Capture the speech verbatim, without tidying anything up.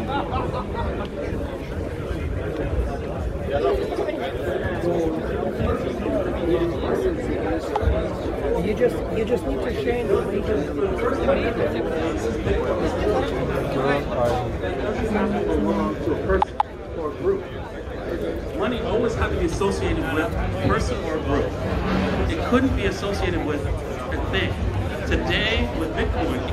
You just you just need to change the region. To a person or a group. Money always had to be associated with a person or a group. It couldn't be associated with a thing. Today, with Bitcoin,